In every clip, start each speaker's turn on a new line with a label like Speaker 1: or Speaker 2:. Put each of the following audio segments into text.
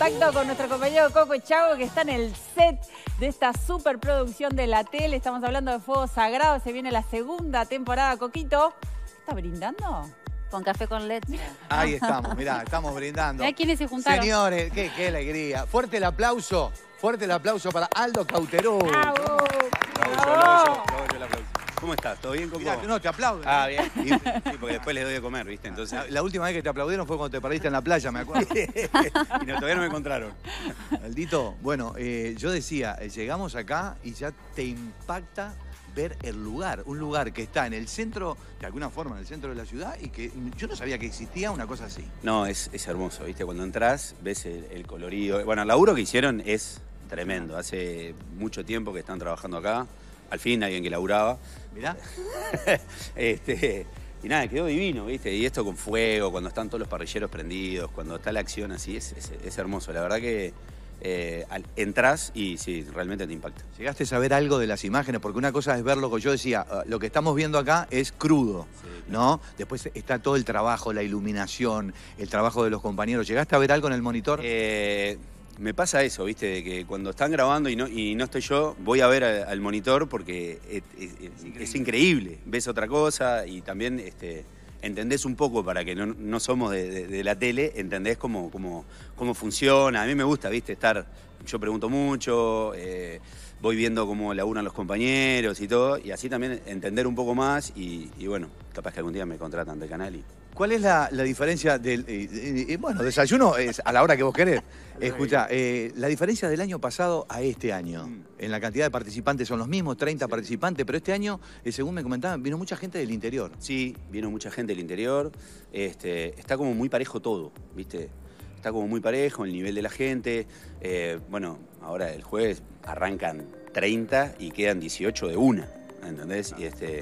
Speaker 1: contacto con nuestro compañero Coco Chago, que está en el set de esta superproducción de la tele. Estamos hablando de Fuego Sagrado. Se viene la segunda temporada, Coquito. ¿Estás brindando?
Speaker 2: Con café con leche.
Speaker 3: Ahí estamos, mirá, estamos brindando.
Speaker 2: Mirá quiénes se juntaron.
Speaker 3: Señores, qué alegría. Fuerte el aplauso para Aldo Cauterú.
Speaker 1: ¡Bravo!
Speaker 4: ¿Cómo estás? ¿Todo bien, Coco?
Speaker 3: Mirá, no, te aplauden.
Speaker 4: Ah, bien. Sí, porque después les doy de comer, ¿viste? Entonces...
Speaker 3: La última vez que te aplaudieron fue cuando te perdiste en la playa, me acuerdo.
Speaker 4: y todavía no me encontraron.
Speaker 3: Aldito, bueno, yo decía, llegamos acá y ya te impacta ver el lugar. Un lugar que está en el centro, de alguna forma, en el centro de la ciudad y que yo no sabía que existía una cosa así.
Speaker 4: No, es hermoso, ¿viste? Cuando entras, ves el colorido. Bueno, el laburo que hicieron es tremendo. Hace mucho tiempo que están trabajando acá. Al fin, alguien que laburaba.
Speaker 3: Mirá.
Speaker 4: Y nada, quedó divino, ¿viste? Y esto con fuego, cuando están todos los parrilleros prendidos, cuando está la acción así, es hermoso. La verdad que entras y sí, realmente te impacta.
Speaker 3: ¿Llegaste a saber algo de las imágenes? Porque una cosa es ver lo que yo decía, lo que estamos viendo acá es crudo, sí, ¿no? Después está todo el trabajo, la iluminación, el trabajo de los compañeros. ¿Llegaste a ver algo en el monitor?
Speaker 4: Me pasa eso, ¿viste? De que cuando están grabando y no estoy yo, voy a ver al monitor porque es increíble. Ves otra cosa y también entendés un poco, para que no somos de la tele, entendés cómo funciona. A mí me gusta, ¿viste? Yo pregunto mucho, voy viendo cómo laburan los compañeros y todo, y así también entender un poco más y bueno, capaz que algún día me contratan del canal y...
Speaker 3: ¿Cuál es la diferencia del... bueno, desayuno es a la hora que vos querés. Escuchá, la diferencia del año pasado a este año, en la cantidad de participantes son los mismos, 30 participantes, pero este año, según me comentaban, vino mucha gente del interior.
Speaker 4: Sí, vino mucha gente del interior, está como muy parejo todo, ¿viste? Está como muy parejo el nivel de la gente. Bueno, ahora el jueves arrancan 30 y quedan 18 de una, ¿entendés?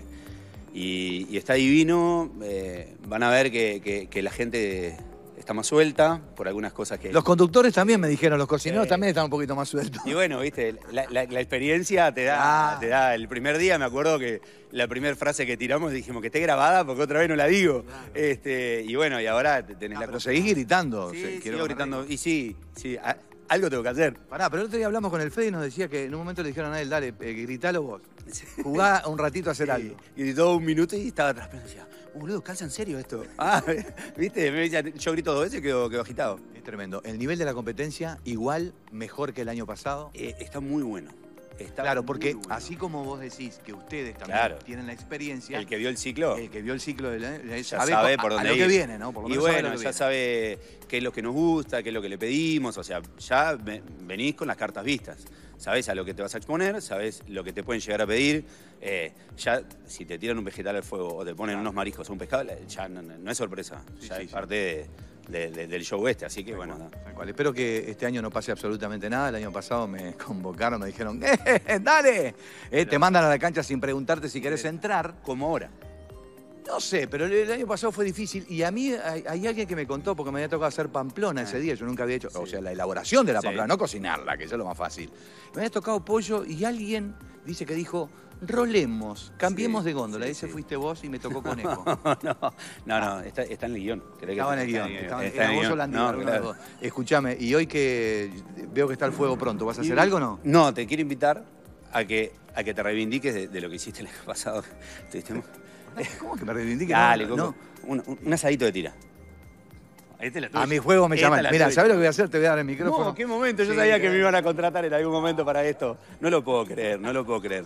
Speaker 4: Y está divino, van a ver que la gente está más suelta por algunas cosas que...
Speaker 3: Los conductores también me dijeron, los cocineros también están un poquito más sueltos.
Speaker 4: Y bueno, viste, la experiencia te da... El primer día me acuerdo que la primera frase que tiramos dijimos que esté grabada porque otra vez no la digo. Claro. Y bueno, y ahora tenés la
Speaker 3: pero
Speaker 4: cosa...
Speaker 3: seguís gritando.
Speaker 4: Sí, sigo gritando. Y sí, algo tengo que hacer.
Speaker 3: Pará, pero el otro día hablamos con el Fede y nos decía que en un momento le dijeron a él, dale, gritalo vos. Jugá un ratito a hacer algo.
Speaker 4: Y gritó un minuto y estaba atrás, pero decía, boludo, calza en serio esto. ¿Viste? Yo grito 2 veces y quedo agitado.
Speaker 3: Es tremendo. El nivel de la competencia, igual, mejor que el año pasado.
Speaker 4: Está muy bueno.
Speaker 3: Claro, porque bueno, así como vos decís que ustedes también tienen la experiencia...
Speaker 4: El que vio el ciclo.
Speaker 3: El que vio el ciclo
Speaker 4: ya sabe por dónde ir.
Speaker 3: A lo que viene, ¿no? Por lo
Speaker 4: y bueno, ya sabe qué es lo que nos gusta, qué es lo que le pedimos. O sea, ya venís con las cartas vistas. Sabés a lo que te vas a exponer, sabés lo que te pueden llegar a pedir. Ya, si te tiran un vegetal al fuego o te ponen unos mariscos o un pescado, ya no es sorpresa. Ya es parte del show así que bueno.
Speaker 3: Espero que este año no pase absolutamente nada. El año pasado me convocaron, me dijeron, ¡dale! Te mandan a la cancha sin preguntarte si querés entrar.
Speaker 4: Como ahora.
Speaker 3: No sé, pero el año pasado fue difícil y a mí hay alguien que me contó, porque me había tocado hacer Pamplona ese día, yo nunca había hecho, o sea, la elaboración de la Pamplona, no cocinarla, que eso es lo más fácil. Me había tocado pollo y alguien dijo, rolemos, cambiemos de góndola. Ese fuiste vos y me tocó conejo.
Speaker 4: No, está en el guión.
Speaker 3: Estaba en el guión. Era vos Holandino. Claro. Escuchame, y hoy que veo que está el fuego pronto, ¿vas a hacer algo o no?
Speaker 4: No, te quiero invitar a que te reivindiques de lo que hiciste el año pasado.
Speaker 3: ¿Cómo que me reivindique?
Speaker 4: Dale, no. Un asadito de tira.
Speaker 3: A mi juego me llaman. Mira, ¿sabés lo que voy a hacer? Te voy a dar el micrófono.
Speaker 4: No, ¿qué momento? Yo sabía que me iban a contratar en algún momento para esto. No lo puedo creer, no lo puedo creer.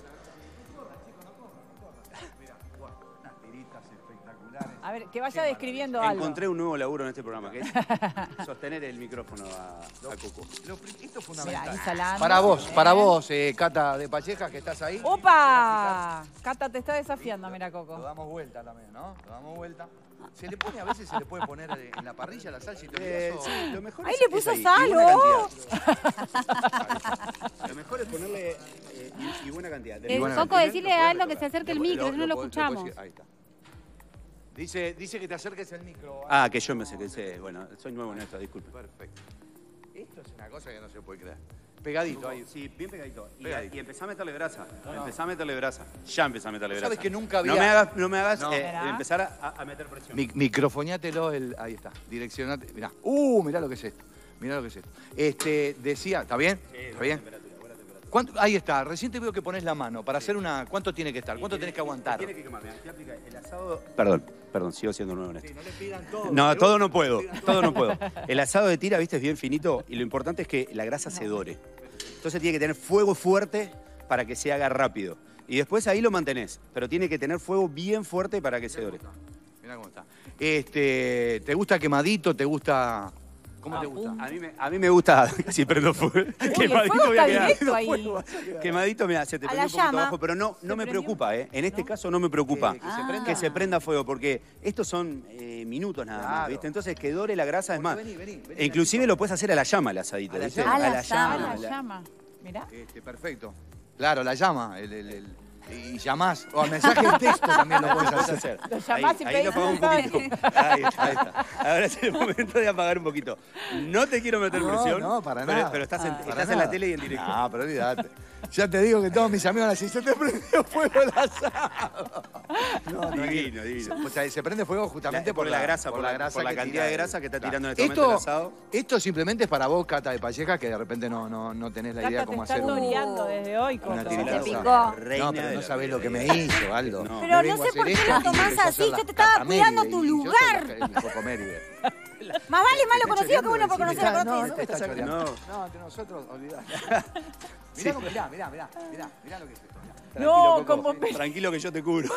Speaker 1: A ver, que vaya describiendo algo.
Speaker 4: Encontré un nuevo laburo en este programa, que es sostener el micrófono a Coco.
Speaker 3: Esto es fundamental.
Speaker 1: Mirá,
Speaker 3: para vos, Cata de Pallejas, que estás ahí.
Speaker 1: ¡Opa! Cata te está desafiando, mira, Coco.
Speaker 3: Lo damos vuelta también, ¿no? Lo damos vuelta. A veces se le puede poner en la parrilla la salsa y te
Speaker 4: sí, lo mejor
Speaker 1: ¡Ahí
Speaker 4: es,
Speaker 1: le puso
Speaker 4: ahí.
Speaker 1: sal!
Speaker 4: Lo mejor es ponerle y buena cantidad.
Speaker 2: Coco, decirle a Aldo que se acerque el micro, si no lo escuchamos.
Speaker 3: Ahí está. Dice que te acerques el micro.
Speaker 4: Que yo me acerque. Bueno, soy nuevo en esto, disculpe.
Speaker 3: Perfecto. Esto es una cosa que no se puede creer. Pegadito ahí.
Speaker 4: Sí, bien pegadito. Y empezá a meterle grasa. Empezá a meterle grasa. Ya empezá a meterle grasa.
Speaker 3: Sabes que nunca había...
Speaker 4: No me hagas empezar a meter presión.
Speaker 3: Microfoñátelo, ahí está. Direccionate. Mirá. Mirá lo que es esto. Mirá lo que es esto. Decía, ¿está bien?
Speaker 4: Sí,
Speaker 3: ¿Está bien?
Speaker 4: Buena temperatura.
Speaker 3: Ahí está, recién te veo que pones la mano para hacer una... ¿Cuánto tiene que estar? ¿Cuánto tenés que aguantar?
Speaker 4: Tiene que quemar, ¿te aplica el asado? Perdón, sigo siendo nuevo en esto.
Speaker 3: Sí, no le pidan todo.
Speaker 4: No, todo no puedo. El asado de tira, viste, es bien finito y lo importante es que la grasa se dore. Entonces tiene que tener fuego fuerte para que se haga rápido. Y después ahí lo mantenés, pero tiene que tener fuego bien fuerte para que se dore.
Speaker 3: Mirá cómo está. ¿Te gusta quemadito? ¿Te gusta...? ¿Cómo te gusta?
Speaker 4: A mí me gusta, si prendo fuego, quemadito
Speaker 1: fuego
Speaker 4: voy a
Speaker 1: está
Speaker 4: quedar.
Speaker 1: directo ahí.
Speaker 4: Quemadito, mira, se te
Speaker 2: A
Speaker 4: prende
Speaker 2: la
Speaker 4: un poquito
Speaker 2: llama.
Speaker 4: abajo, pero no me preocupa, ¿eh? En este caso no me preocupa que se prenda fuego, porque estos son minutos nada más,
Speaker 3: Claro.
Speaker 4: ¿viste? Entonces que dore la grasa, es más.
Speaker 3: Vení,
Speaker 4: E inclusive lo puedes hacer a la llama el asadito,
Speaker 3: A la
Speaker 4: ¿viste?
Speaker 3: llama.
Speaker 2: A la llama.
Speaker 1: La llama. Mirá.
Speaker 3: Perfecto. Claro, la llama. Y llamás. O mensaje de texto también lo puedes hacer.
Speaker 1: Lo llamás y
Speaker 4: ahí
Speaker 1: pedís
Speaker 4: lo apagamos un
Speaker 1: mensaje.
Speaker 4: poquito. Ahí está. Ahora es el momento de apagar un poquito. No te quiero meter presión.
Speaker 3: No, para
Speaker 4: pero,
Speaker 3: nada.
Speaker 4: Pero estás en
Speaker 3: Para
Speaker 4: la
Speaker 3: nada.
Speaker 4: tele y en directo.
Speaker 3: No, pero olvídate. Ya te digo que todos mis amigos así, se te prendió fuego el asado. No,
Speaker 4: Divino.
Speaker 3: O sea, se prende fuego justamente
Speaker 4: por la grasa, por la
Speaker 3: que
Speaker 4: cantidad
Speaker 3: tira
Speaker 4: de
Speaker 3: el-
Speaker 4: grasa que está
Speaker 3: Claro.
Speaker 4: tirando en este momento el asado.
Speaker 3: Esto simplemente es para vos, Cata de Palleja, que de repente no tenés la idea
Speaker 1: Cata, te
Speaker 3: cómo
Speaker 1: estás
Speaker 3: hacer
Speaker 1: toreando desde hoy, Coco.
Speaker 3: una tirita
Speaker 2: Se
Speaker 3: de
Speaker 2: picó.
Speaker 3: asado.
Speaker 4: Reina
Speaker 3: No, pero
Speaker 4: de
Speaker 3: no
Speaker 4: la
Speaker 3: sabés lo que me
Speaker 4: vida.
Speaker 3: hizo, Aldo.
Speaker 4: No.
Speaker 2: Pero
Speaker 3: Me
Speaker 2: no
Speaker 3: vengo a
Speaker 2: sé
Speaker 3: hacer
Speaker 2: por qué
Speaker 3: esto
Speaker 2: lo
Speaker 3: y
Speaker 2: tomás
Speaker 3: empezó a hacer
Speaker 2: así,
Speaker 3: la
Speaker 2: yo te estaba
Speaker 3: Cata
Speaker 2: cuidando
Speaker 3: Mérida
Speaker 2: tu
Speaker 3: y yo soy
Speaker 2: lugar.
Speaker 3: el Coco Mérida.
Speaker 2: Más vale malo conocido que bueno por conocer a
Speaker 3: No,
Speaker 2: conocer.
Speaker 3: no me estás choreando.
Speaker 4: No.
Speaker 3: No, entre nosotros, olvidá. Mirá lo que es esto.
Speaker 1: No,
Speaker 4: Tranquilo, Coco.
Speaker 1: como pe-
Speaker 4: Tranquilo que yo te cubro.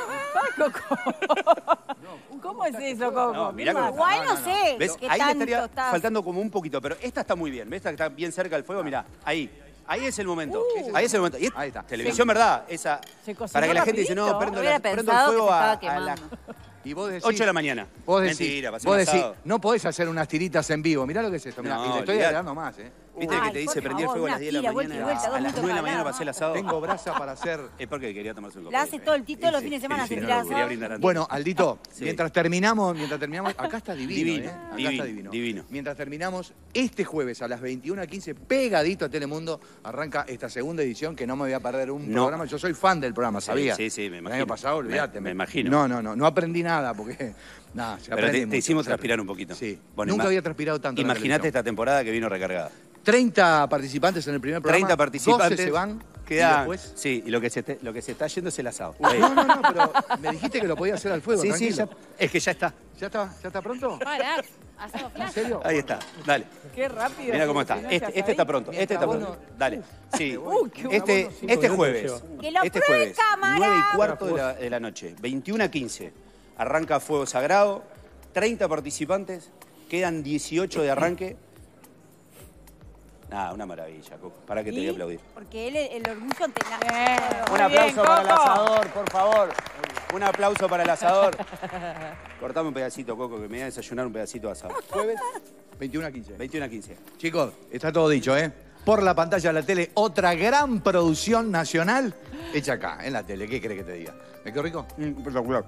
Speaker 1: ¿Cómo es eso, Coco?
Speaker 4: No, mirá
Speaker 1: ¿Qué
Speaker 4: cómo-
Speaker 1: más?
Speaker 2: Igual no sé
Speaker 4: ¿Ves?
Speaker 2: qué
Speaker 4: Ahí le
Speaker 2: tanto
Speaker 4: estaría
Speaker 2: estás.
Speaker 4: faltando como un poquito, pero esta está muy bien. ¿Ves? Esta está bien cerca del fuego, mirá. Ahí es el momento. Ahí es el momento. Y
Speaker 3: Ahí está.
Speaker 4: televisión, ¿verdad? Esa.
Speaker 1: Se cocinó
Speaker 4: Para que la gente dice, no,
Speaker 1: rapidito.
Speaker 2: Hubiera
Speaker 4: prendo el
Speaker 2: pensado que
Speaker 4: fuego
Speaker 2: se estaba
Speaker 4: a las
Speaker 2: quemando.
Speaker 3: Y vos decís,
Speaker 4: 8 de la mañana.
Speaker 3: Vos decís,
Speaker 4: Mentira, para hacer
Speaker 3: vos
Speaker 4: un
Speaker 3: decís,
Speaker 4: asado.
Speaker 3: no podés hacer unas tiritas en vivo. Mirá lo que es esto. Mirá,
Speaker 4: No,
Speaker 3: y le estoy
Speaker 4: olvidate.
Speaker 3: agregando más,
Speaker 4: ¿Viste
Speaker 2: Ay,
Speaker 4: que te dice
Speaker 2: por
Speaker 4: prendí el
Speaker 2: favor,
Speaker 4: fuego a las
Speaker 2: una
Speaker 4: 10 de la
Speaker 2: tira, vuelta y
Speaker 4: mañana?
Speaker 2: vuelta,
Speaker 4: A
Speaker 2: 2
Speaker 4: las 9 de la mañana
Speaker 2: minutos
Speaker 4: para hacer el asado.
Speaker 3: Tengo brasa para hacer.
Speaker 4: Es porque quería tomarse un
Speaker 2: La
Speaker 4: café.
Speaker 2: hace todo el todos los fines de semana,
Speaker 3: sí,
Speaker 2: se
Speaker 3: no,
Speaker 2: tira
Speaker 3: no,
Speaker 4: quería
Speaker 2: asado.
Speaker 4: brindar antes.
Speaker 3: Bueno, Aldito,
Speaker 4: Sí.
Speaker 3: mientras terminamos, acá está divino,
Speaker 4: Divino,
Speaker 3: ¿eh? Acá
Speaker 4: divino,
Speaker 3: está divino.
Speaker 4: divino.
Speaker 3: Mientras terminamos, este jueves a las 21:15, pegadito a Telemundo, arranca esta segunda edición que no me voy a perder un
Speaker 4: No.
Speaker 3: programa. Yo soy fan del programa, ¿sabía?
Speaker 4: Sí, me
Speaker 3: El
Speaker 4: imagino.
Speaker 3: año pasado, olvídate.
Speaker 4: Me imagino.
Speaker 3: No aprendí nada porque... Nada, se
Speaker 4: Pero
Speaker 3: aprende
Speaker 4: te
Speaker 3: mucho,
Speaker 4: hicimos
Speaker 3: se
Speaker 4: transpirar
Speaker 3: aprende.
Speaker 4: un poquito.
Speaker 3: Sí.
Speaker 4: Bueno,
Speaker 3: Nunca había transpirado tanto en la
Speaker 4: Imagínate
Speaker 3: televisión.
Speaker 4: esta temporada que vino recargada.
Speaker 3: 30 participantes en el primer programa.
Speaker 4: 30 participantes.
Speaker 3: 12 se van. Y
Speaker 4: Queda,
Speaker 3: después...
Speaker 4: sí, y lo que se está yendo es el asado.
Speaker 3: No, pero me dijiste que lo podía hacer al fuego,
Speaker 4: Sí,
Speaker 3: tranquilo.
Speaker 4: es que ya está.
Speaker 3: ¿Ya está pronto?
Speaker 2: Pará, asado
Speaker 3: ¿En
Speaker 2: flash.
Speaker 3: serio?
Speaker 4: Ahí está. Dale.
Speaker 1: Qué rápido.
Speaker 4: Mira cómo está.
Speaker 1: Se
Speaker 4: Este está pronto. Este está pronto. Dale. Sí.
Speaker 1: qué
Speaker 4: Este jueves.
Speaker 2: Que lo
Speaker 4: Este
Speaker 2: pruebe
Speaker 4: jueves.
Speaker 2: cámara.
Speaker 4: 9:15 de la noche. 21:15. Arranca Fuego Sagrado. 30 participantes. Quedan 18 de arranque. Nada, una maravilla, Coco. Para que te voy a aplaudir.
Speaker 2: Porque él, el orgullo te
Speaker 4: Un aplauso para el asador, por favor. Un aplauso para el asador. Cortame un pedacito, Coco, que me voy a desayunar un pedacito de asado.
Speaker 3: Jueves, 21:15.
Speaker 4: 21:15.
Speaker 3: Chicos, está todo dicho, ¿eh? Por la pantalla de la tele, otra gran producción nacional hecha acá, en la tele. ¿Qué crees que te diga? ¿Me quedó rico?
Speaker 4: Espectacular.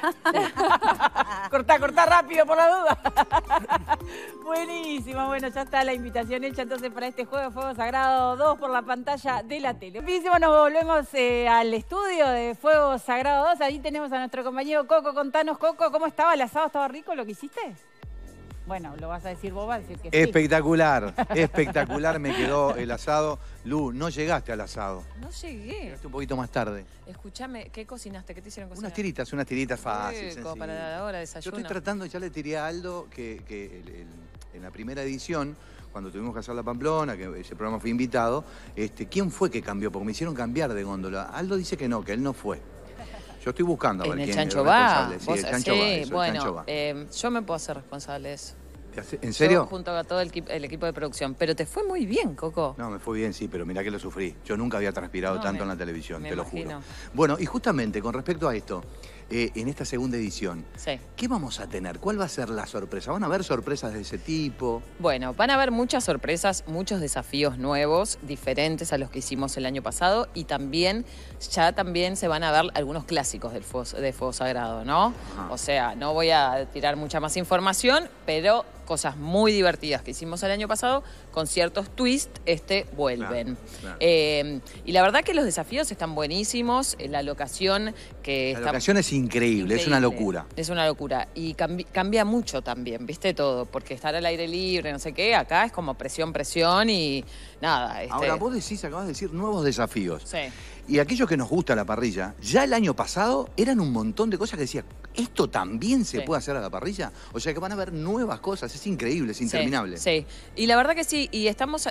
Speaker 1: Cortá rápido por la duda. Buenísimo, bueno, ya está la invitación hecha entonces para este juego Fuego Sagrado 2 por la pantalla de la tele. Buenísimo, nos volvemos al estudio de Fuego Sagrado 2. Ahí tenemos a nuestro compañero Coco. Contanos, Coco, ¿cómo estaba el asado? ¿Estaba rico lo que hiciste? Bueno, lo vas a decir vos, vas a decir que sí.
Speaker 3: Espectacular me quedó el asado. Lu, no llegaste al asado.
Speaker 5: No llegué.
Speaker 3: Llegaste un poquito más tarde.
Speaker 5: Escúchame, ¿qué cocinaste? ¿Qué te hicieron cocinar?
Speaker 3: Unas tiritas fáciles.
Speaker 5: Rico,
Speaker 3: sencillas.
Speaker 5: para la hora de
Speaker 3: Yo
Speaker 5: desayuno.
Speaker 3: estoy tratando, ya le tiré a Aldo que en la primera edición, cuando tuvimos que hacer la Pamplona, que ese programa fue invitado, ¿quién fue que cambió? Porque me hicieron cambiar de góndola. Aldo dice que no, que él no fue. Yo estoy buscando a ver
Speaker 5: En el
Speaker 3: quién
Speaker 5: Chancho
Speaker 3: es el
Speaker 5: va.
Speaker 3: responsable. Sí,
Speaker 5: Vos-
Speaker 3: el Chancho va. Eso, el
Speaker 5: bueno,
Speaker 3: Chancho va.
Speaker 5: yo me puedo hacer responsable de eso.
Speaker 3: ¿En serio?
Speaker 5: Yo, junto a todo el equipo de producción. Pero te fue muy bien, Coco.
Speaker 3: No, me fue bien, sí, pero mirá que lo sufrí. Yo nunca había transpirado
Speaker 5: No,
Speaker 3: tanto
Speaker 5: me-
Speaker 3: en la televisión,
Speaker 5: me
Speaker 3: te lo
Speaker 5: imagino.
Speaker 3: juro. Bueno, y justamente con respecto a esto, en esta segunda edición,
Speaker 5: Sí.
Speaker 3: ¿qué vamos a tener? ¿Cuál va a ser la sorpresa? ¿Van a haber sorpresas de ese tipo?
Speaker 5: Bueno, van a haber muchas sorpresas, muchos desafíos nuevos, diferentes a los que hicimos el año pasado y también se van a ver algunos clásicos de Fuego Sagrado, ¿no?
Speaker 3: Ajá.
Speaker 5: O sea, no voy a tirar mucha más información, pero cosas muy divertidas que hicimos el año pasado, con ciertos twists, vuelven.
Speaker 3: Claro.
Speaker 5: Y la verdad que los desafíos están buenísimos, la locación que
Speaker 3: La
Speaker 5: está...
Speaker 3: locación es increíble, es una locura.
Speaker 5: Es una locura. Y cambia mucho también, ¿viste? Todo. Porque estar al aire libre, no sé qué, acá es como presión y nada.
Speaker 3: Ahora, vos acabas de decir nuevos desafíos.
Speaker 5: Sí.
Speaker 3: Y aquellos que nos gusta la parrilla, ya el año pasado eran un montón de cosas que decía, ¿esto también se puede hacer a la parrilla? O sea que van a haber nuevas cosas, es increíble, es interminable.
Speaker 5: Sí. Y la verdad que sí, y estamos...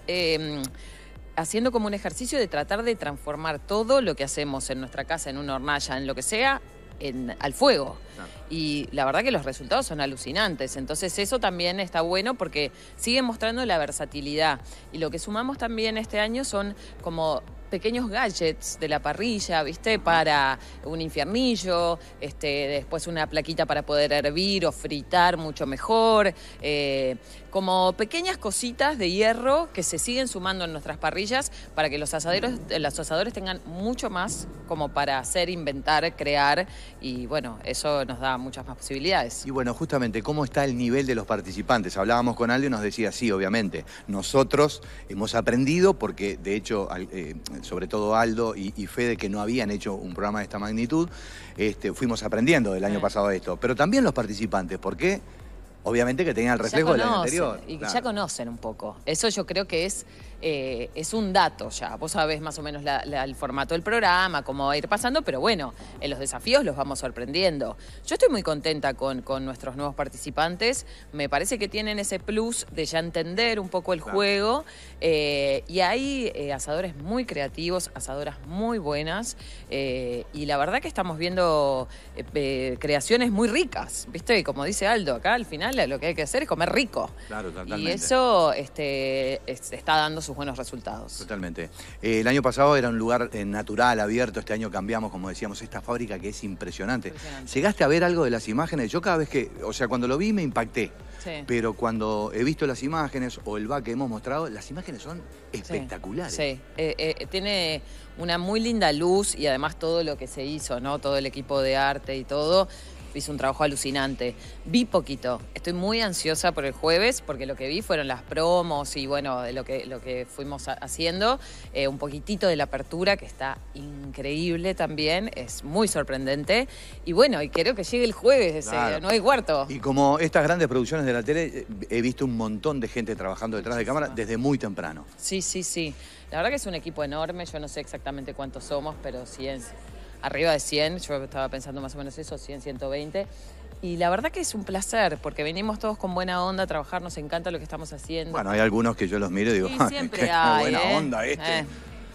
Speaker 5: haciendo como un ejercicio de tratar de transformar todo lo que hacemos en nuestra casa, en una hornalla, en lo que sea, al fuego.
Speaker 3: Claro.
Speaker 5: Y la verdad que los resultados son alucinantes. Entonces eso también está bueno porque sigue mostrando la versatilidad. Y lo que sumamos también este año son como pequeños gadgets de la parrilla, ¿viste? Para un infiernillo, después una plaquita para poder hervir o fritar mucho mejor. Como pequeñas cositas de hierro que se siguen sumando en nuestras parrillas para que los asadores tengan mucho más como para hacer, inventar, crear. Y bueno, eso nos da muchas más posibilidades.
Speaker 3: Y bueno, justamente, ¿cómo está el nivel de los participantes? Hablábamos con Aldo y nos decía, sí, obviamente, nosotros hemos aprendido, porque de hecho, sobre todo Aldo y Fede, que no habían hecho un programa de esta magnitud, fuimos aprendiendo del año pasado esto. Pero también los participantes, ¿por qué? Obviamente que tenían el reflejo del año anterior.
Speaker 5: Y
Speaker 3: claro.
Speaker 5: ya conocen un poco. Eso yo creo que es un dato ya. Vos sabés más o menos el formato del programa, cómo va a ir pasando, pero bueno, en los desafíos los vamos sorprendiendo. Yo estoy muy contenta con nuestros nuevos participantes. Me parece que tienen ese plus de ya entender un poco el juego. Y hay asadores muy creativos, asadoras muy buenas. Y la verdad que estamos viendo creaciones muy ricas. ¿Viste? Como dice Aldo, acá al final lo que hay que hacer es comer rico.
Speaker 3: Claro, totalmente.
Speaker 5: Y eso está dando sus buenos resultados.
Speaker 3: Totalmente. El año pasado era un lugar natural, abierto. Este año cambiamos, como decíamos, esta fábrica que es impresionante. ¿Llegaste a ver algo de las imágenes? Yo cada vez que, o sea, cuando lo vi me impacté. Sí. Pero cuando he visto las imágenes o el back que hemos mostrado, las imágenes son espectaculares.
Speaker 5: Sí, tiene una muy linda luz y además todo lo que se hizo, ¿no? Todo el equipo de arte y todo. Hizo un trabajo alucinante. Vi poquito. Estoy muy ansiosa por el jueves porque lo que vi fueron las promos y bueno, lo que fuimos haciendo. Un poquitito de la apertura que está increíble también. Es muy sorprendente. Y bueno, y quiero que llegue el jueves,
Speaker 3: claro.
Speaker 5: 9:15.
Speaker 3: Y como estas grandes producciones de la tele, he visto un montón de gente trabajando detrás de cámara desde muy temprano.
Speaker 5: Sí. La verdad que es un equipo enorme. Yo no sé exactamente cuántos somos, pero 100... Arriba de 100, yo estaba pensando más o menos eso, 100, 120. Y la verdad que es un placer, porque venimos todos con buena onda a trabajar, nos encanta lo que estamos haciendo.
Speaker 3: Bueno, hay algunos que yo los miro y digo,
Speaker 5: sí, siempre
Speaker 3: qué
Speaker 5: hay,
Speaker 3: buena onda este.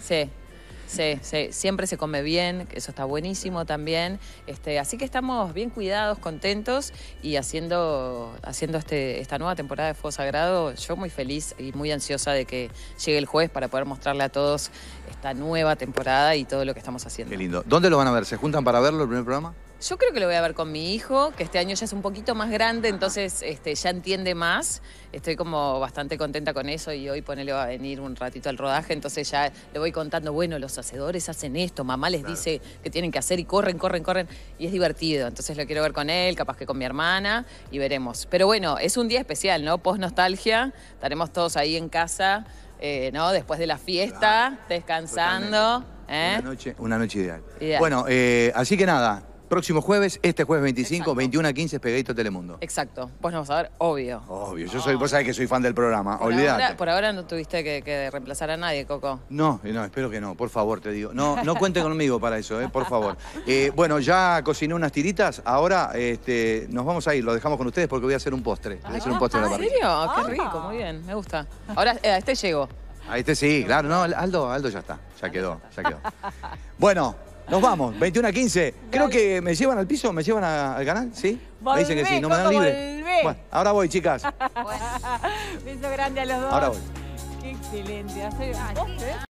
Speaker 5: Sí, siempre se come bien, eso está buenísimo también. Así que estamos bien cuidados, contentos y haciendo esta nueva temporada de Fuego Sagrado. Yo muy feliz y muy ansiosa de que llegue el jueves para poder mostrarle a todos esta nueva temporada y todo lo que estamos haciendo.
Speaker 3: Qué lindo. ¿Dónde lo van a ver? ¿Se juntan para verlo el primer programa?
Speaker 5: Yo creo que lo voy a ver con mi hijo, que este año ya es un poquito más grande, entonces ya entiende más. Estoy como bastante contenta con eso y hoy ponele va a venir un ratito al rodaje, entonces ya le voy contando, bueno, los hacedores hacen esto, mamá les dice que tienen que hacer y corren, y es divertido. Entonces lo quiero ver con él, capaz que con mi hermana y veremos. Pero bueno, es un día especial, ¿no? Post nostalgia, estaremos todos ahí en casa, ¿no? Después de la fiesta, descansando.
Speaker 3: Una noche ideal. Bueno, así que nada. Próximo jueves, este jueves 25, 21:15, pegadito a Telemundo.
Speaker 5: Exacto. Pues nos vamos a ver, obvio.
Speaker 3: Obvio. Vos sabés que soy fan del programa, olvídate.
Speaker 5: Por ahora no tuviste que reemplazar a nadie, Coco.
Speaker 3: No, espero que no, por favor, te digo. No cuenten conmigo para eso, por favor. Bueno, ya cociné unas tiritas, ahora nos vamos a ir, lo dejamos con ustedes porque voy a hacer un postre. Voy a hacer un postre de la parrilla.
Speaker 5: ¿En serio? Qué rico, muy bien, me gusta. Ahora, a llego.
Speaker 3: A sí, claro, no, Aldo ya está, ya quedó. Bueno. Nos vamos, 21:15. Creo que me llevan al piso, me llevan al canal, ¿sí?
Speaker 1: Volvé,
Speaker 3: me dicen que sí, no me dan libre. Bueno, ahora voy, chicas.
Speaker 1: Beso grande a los dos.
Speaker 3: Ahora voy.
Speaker 1: Qué excelente.